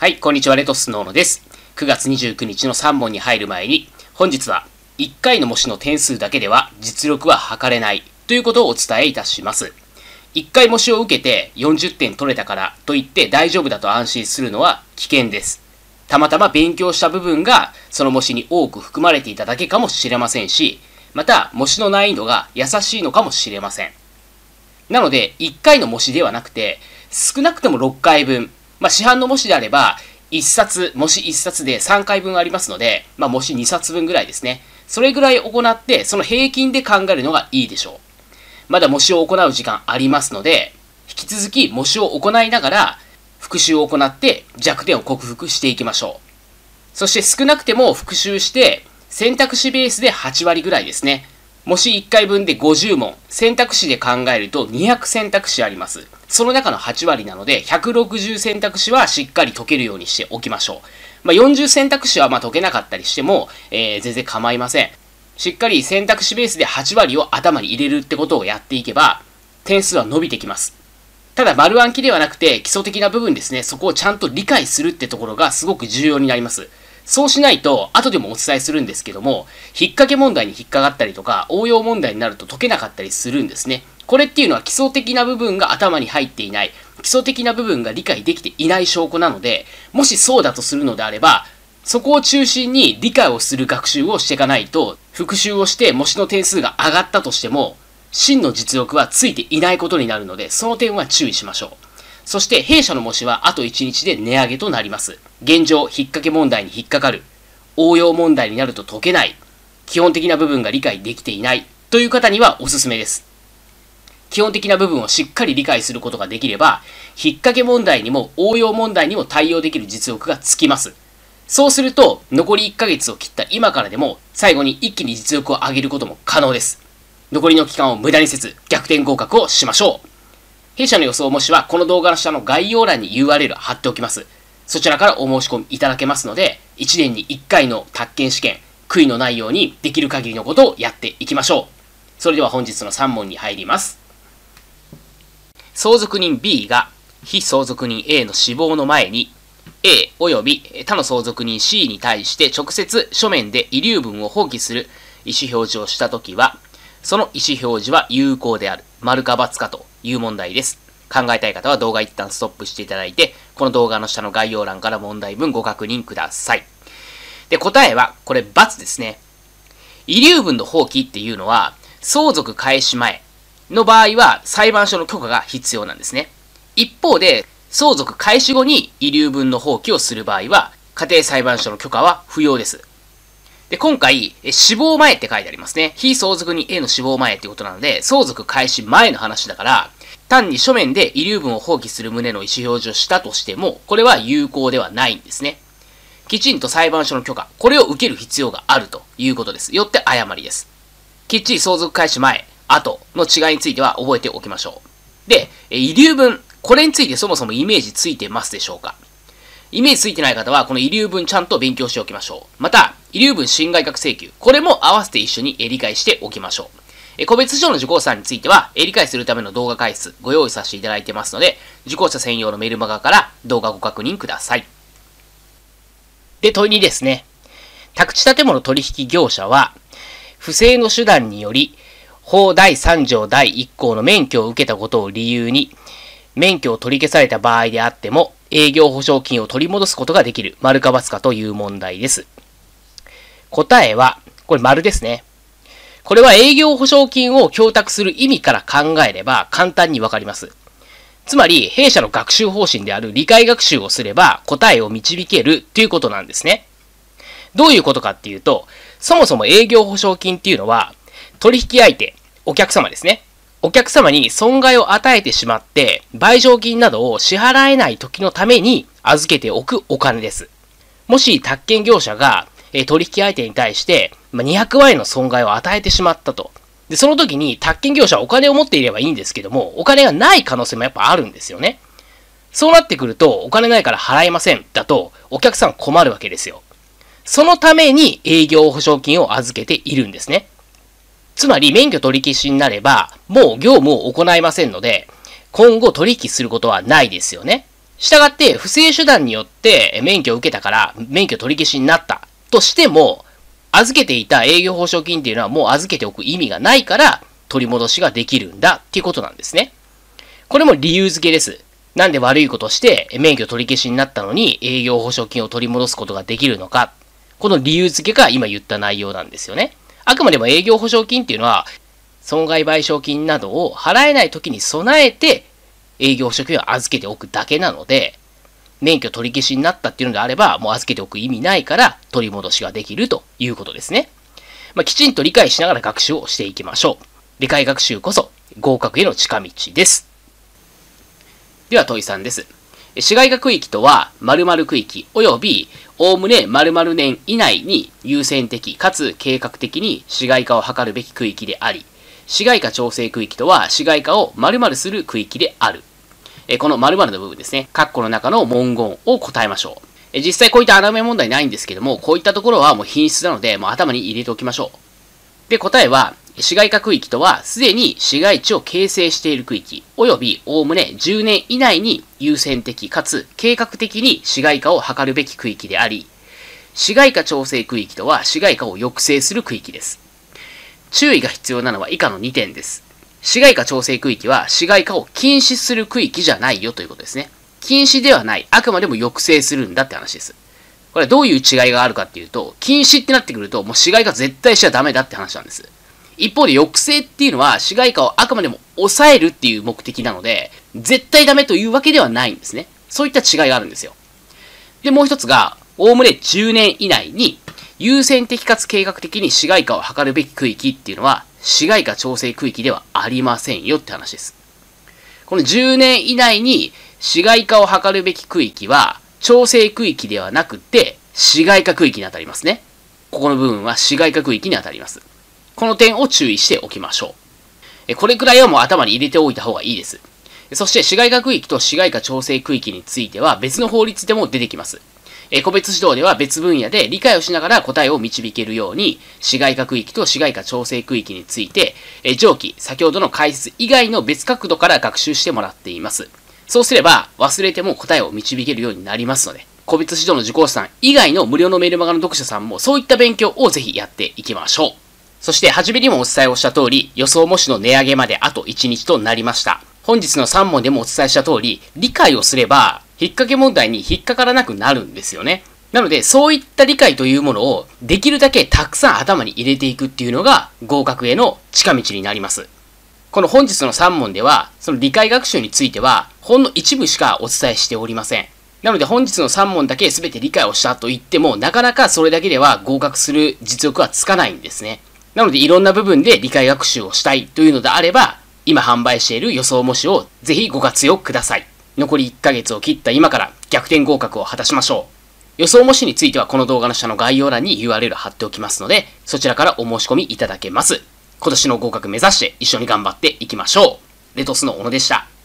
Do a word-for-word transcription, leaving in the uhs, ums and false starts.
はい、こんにちは、レトスノーノです。くがつにじゅうくにちのさん問に入る前に、本日はいっかいの模試の点数だけでは実力は測れないということをお伝えいたします。いっかい模試を受けてよんじゅってん取れたからといって大丈夫だと安心するのは危険です。たまたま勉強した部分がその模試に多く含まれていただけかもしれませんし、また模試の難易度が優しいのかもしれません。なので、いっかいの模試ではなくて、少なくともろっかいぶん、まあ、市販の模試であれば、いっさつ、模試いっさつでさんかいぶんありますので、まあ、模試にさつぶんぐらいですね。それぐらい行って、その平均で考えるのがいいでしょう。まだ模試を行う時間ありますので、引き続き模試を行いながら、復習を行って弱点を克服していきましょう。そして少なくても復習して、選択肢ベースではちわりぐらいですね。模試いっかいぶんでごじゅうもん、選択肢で考えるとにひゃく選択肢あります。その中のはちわりなので、ひゃくろくじゅう選択肢はしっかり解けるようにしておきましょう。まあ、よんじゅう選択肢はまあ解けなかったりしても、えー、全然構いません。しっかり選択肢ベースではちわりを頭に入れるってことをやっていけば、点数は伸びてきます。ただ、丸暗記ではなくて、基礎的な部分ですね、そこをちゃんと理解するってところがすごく重要になります。そうしないと、後でもお伝えするんですけども、引っ掛け問題に引っかかったりとか、応用問題になると解けなかったりするんですね。これっていうのは基礎的な部分が頭に入っていない、基礎的な部分が理解できていない証拠なので、もしそうだとするのであれば、そこを中心に理解をする学習をしていかないと、復習をして模試の点数が上がったとしても、真の実力はついていないことになるので、その点は注意しましょう。そして弊社の模試はあといちにちで値上げとなります。現状、引っ掛け問題に引っかかる、応用問題になると解けない、基本的な部分が理解できていないという方にはおすすめです。基本的な部分をしっかり理解することができれば、引っ掛け問題にも応用問題にも対応できる実力がつきます。そうすると、残りいっかげつを切った今からでも、最後に一気に実力を上げることも可能です。残りの期間を無駄にせず、逆転合格をしましょう。弊社の予想模試はこの動画の下の概要欄に ユーアールエル 貼っておきます。そちらからお申し込みいただけますので、いちねんにいっかいの宅建試験、悔いのないようにできる限りのことをやっていきましょう。それでは本日のさん問に入ります。相続人 B が被相続人 A の死亡の前に A および他の相続人 C に対して直接書面で遺留分を放棄する意思表示をしたときは、その意思表示は有効である。丸か×かという問題です。考えたい方は動画一旦ストップしていただいて、この動画の下の概要欄から問題文ご確認ください。で、答えは、これ×ですね。遺留分の放棄っていうのは、相続開始前の場合は裁判所の許可が必要なんですね。一方で、相続開始後に遺留分の放棄をする場合は、家庭裁判所の許可は不要です。で、今回、死亡前って書いてありますね。被相続人 A の死亡前ってことなので、相続開始前の話だから、単に書面で遺留分を放棄する旨の意思表示をしたとしても、これは有効ではないんですね。きちんと裁判所の許可、これを受ける必要があるということです。よって誤りです。きっちり相続開始前、後の違いについては覚えておきましょう。で、遺留分、これについてそもそもイメージついてますでしょうか？イメージついてない方は、この遺留分ちゃんと勉強しておきましょう。また、遺留分侵害額請求。これも合わせて一緒に理解しておきましょう。個別上の受講者については、理解するための動画解説ご用意させていただいてますので、受講者専用のメルマガから動画ご確認ください。で、問いにですね。宅地建物取引業者は、不正の手段により、法だいさんじょうだいいっこうの免許を受けたことを理由に、免許を取り消された場合であっても、営業保証金を取り戻すことができる。丸か×かという問題です。答えは、これ丸ですね。これは営業保証金を供託する意味から考えれば簡単にわかります。つまり、弊社の学習方針である理解学習をすれば答えを導けるということなんですね。どういうことかっていうと、そもそも営業保証金っていうのは、取引相手、お客様ですね。お客様に損害を与えてしまって、賠償金などを支払えない時のために預けておくお金です。もし、宅建業者が取引相手に対してにひゃくまんえんの損害を与えてしまったと。で、その時に宅建業者はお金を持っていればいいんですけども、お金がない可能性もやっぱあるんですよね。そうなってくると、お金ないから払えませんだと、お客さん困るわけですよ。そのために営業保証金を預けているんですね。つまり、免許取り消しになれば、もう業務を行いませんので、今後取引することはないですよね。 したがって、不正手段によって免許を受けたから、免許取り消しになったとしても、預けていた営業保証金っていうのはもう預けておく意味がないから、取り戻しができるんだっていうことなんですね。これも理由付けです。なんで悪いことして免許取り消しになったのに営業保証金を取り戻すことができるのか。この理由付けが今言った内容なんですよね。あくまでも営業保証金っていうのは、損害賠償金などを払えない時に備えて営業保証金を預けておくだけなので、免許取り消しになったっていうのであれば、もう預けておく意味ないから取り戻しができるということですね。まあ、きちんと理解しながら学習をしていきましょう。理解学習こそ合格への近道です。では問いさんです。市街化区域とは、〇〇区域及びおおむね〇〇年以内に優先的かつ計画的に市街化を図るべき区域であり、市街化調整区域とは市街化を〇〇する区域である。この〇〇の部分ですね、括弧の中の文言を答えましょう。実際こういった穴埋め問題ないんですけども、こういったところはもう品質なので、もう頭に入れておきましょう。で、答えは、市街化区域とは、すでに市街地を形成している区域、及びおおむねじゅうねん以内に優先的かつ計画的に市街化を図るべき区域であり、市街化調整区域とは市街化を抑制する区域です。注意が必要なのは以下のにてんです。市街化調整区域は市街化を禁止する区域じゃないよということですね。禁止ではない。あくまでも抑制するんだって話です。これはどういう違いがあるかっていうと、禁止ってなってくると、もう市街化絶対しちゃダメだって話なんです。一方で抑制っていうのは市街化をあくまでも抑えるっていう目的なので、絶対ダメというわけではないんですね。そういった違いがあるんですよ。で、もう一つが、おおむねじゅうねん以内に優先的かつ計画的に市街化を図るべき区域っていうのは、市街化調整区域ではありませんよって話です。このじゅうねん以内に市街化を図るべき区域は、調整区域ではなくて、市街化区域に当たりますね。ここの部分は市街化区域に当たります。この点を注意しておきましょう。これくらいはもう頭に入れておいた方がいいです。そして市街化区域と市街化調整区域については別の法律でも出てきます。個別指導では別分野で理解をしながら答えを導けるように、市街化区域と市街化調整区域について、上記、先ほどの解説以外の別角度から学習してもらっています。そうすれば忘れても答えを導けるようになりますので、個別指導の受講者さん以外の無料のメールマガの読者さんもそういった勉強をぜひやっていきましょう。そして、初めにもお伝えをした通り、予想模試の値上げまであといちにちとなりました。本日のさん問でもお伝えした通り、理解をすれば、引っ掛け問題に引っかからなくなるんですよね。なので、そういった理解というものを、できるだけたくさん頭に入れていくっていうのが、合格への近道になります。この本日のさん問では、その理解学習については、ほんの一部しかお伝えしておりません。なので本日のさん問だけ全て理解をしたと言っても、なかなかそれだけでは合格する実力はつかないんですね。なのでいろんな部分で理解学習をしたいというのであれば、今販売している予想模試をぜひご活用ください。残りいっかげつを切った今から逆転合格を果たしましょう。予想模試についてはこの動画の下の概要欄に ユーアールエル 貼っておきますので、そちらからお申し込みいただけます。今年の合格目指して一緒に頑張っていきましょう。レトスの小野でした。